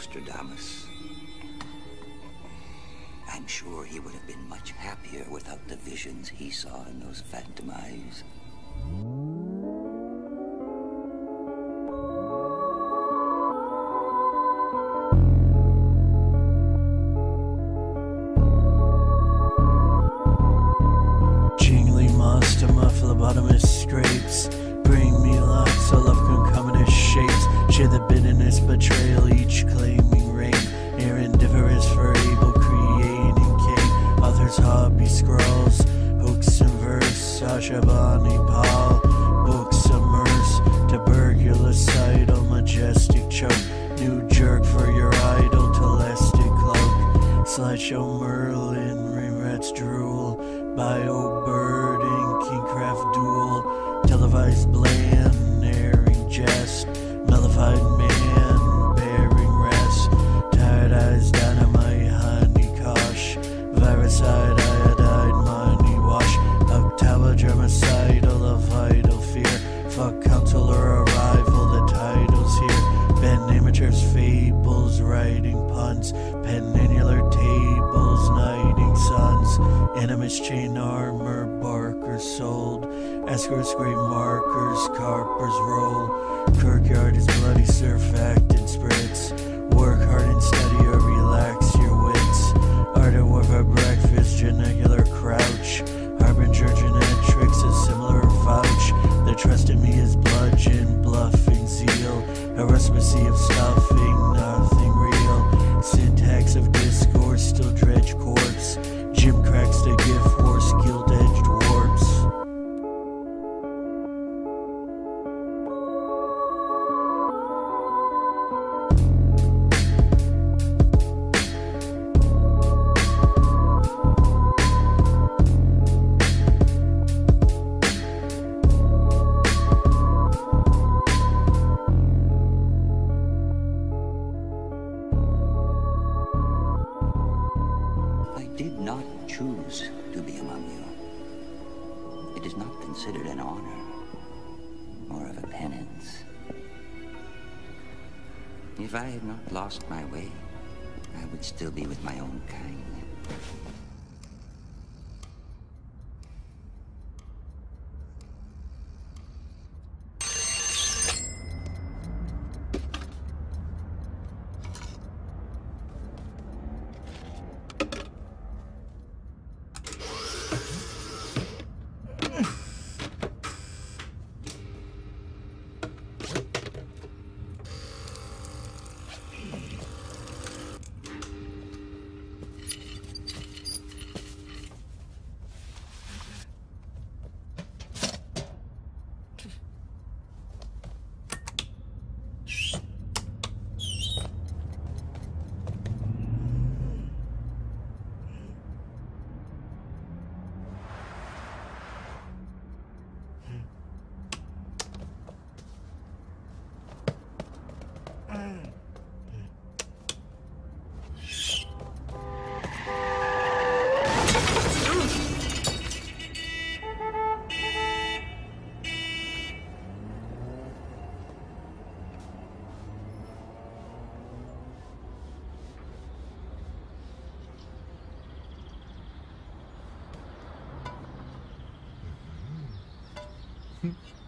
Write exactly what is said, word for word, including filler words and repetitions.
Nostradamus. I'm sure he would have been much happier without the visions he saw in those phantom eyes. Jingly monster, my phlebotomist scrapes. Bring me lots of love concomitant shapes. Share the bitterness, betrayal, each claiming reign. Near indifference for able creating king. Author's hobby scrolls, hooks and verse. Sasha Bonnie Paul, books immerse. Tuberculocidal, majestic choke. New jerk for your idol, telestic cloak. Slideshow Merlin, Ringrats drool. Bio bird and Kingcraft duel. Televised bland, airing jest. Mellified man, bearing rest. Tired eyes, dynamite, honey kosh. Viricide, iodide, money wash. Octava, germicidal, a vital fear. Fuck counselor arrival, the title's here. Ben amateurs, fables, writing puns. Peninsular tables, knighting sons. Animus chain armor, barker sold. Escorts, grave markers, carpers roll. Kirkyard is bloody surfactant spritz. Work hard and study or relax your wits. Art of warfare, breakfast, genicular crouch. Harbinger, genetrics, a similar vouch. The trust in me is bludgeon, bluffing zeal. A recipe of stuffing, nothing real. Syntax of discourse, still dredge corpse. Jim cracks the gift horse, gilt-edged warps. I did not choose to be among you. It is not considered an honor, or of a penance. If I had not lost my way, I would still be with my own kind. Hmm.